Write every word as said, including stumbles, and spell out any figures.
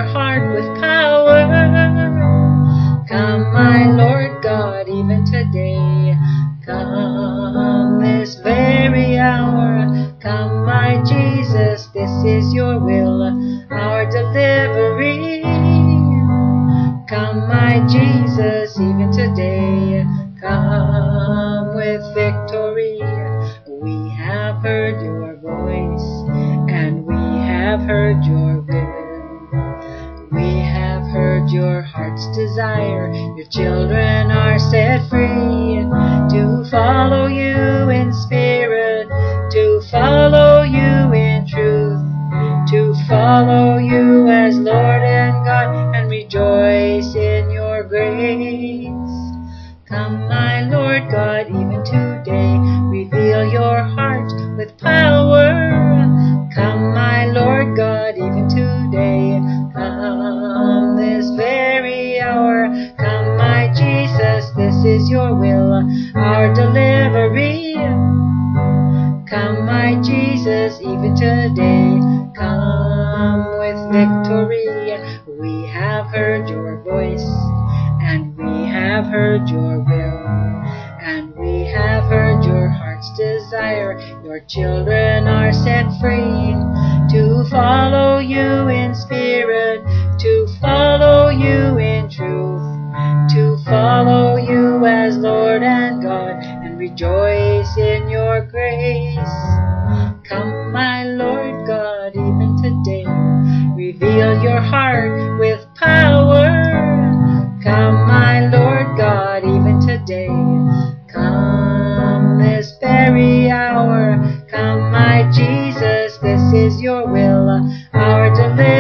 heart with power. Come, my Lord God, even today. Come this very hour. Come, my Jesus, this is your will, our delivery. Come, my Jesus, even today. Come with victory. We have heard your voice, and we have heard your will. We have heard your heart's desire. Your children are set free to follow you in spirit, to follow you in truth, to follow you as Lord and God, and rejoice in your grace. Come, my Lord God, even today, reveal your heart with power. Come, my Lord God, even today. Come this very hour. Come, my Jesus, this is your will, our delivery. Come, my Jesus, even today. Come with victory. We have heard your voice, and we have heard your will, and we have heard your heart's desire. Your children are set free to follow you in spirit, to follow you in truth, to follow you as Lord and God, and rejoice in your grace. Come, my Lord God, even today, reveal your heart with power. Come, my Lord God, even today. Come this very hour. Come, my Jesus, this is your will, our deliverance.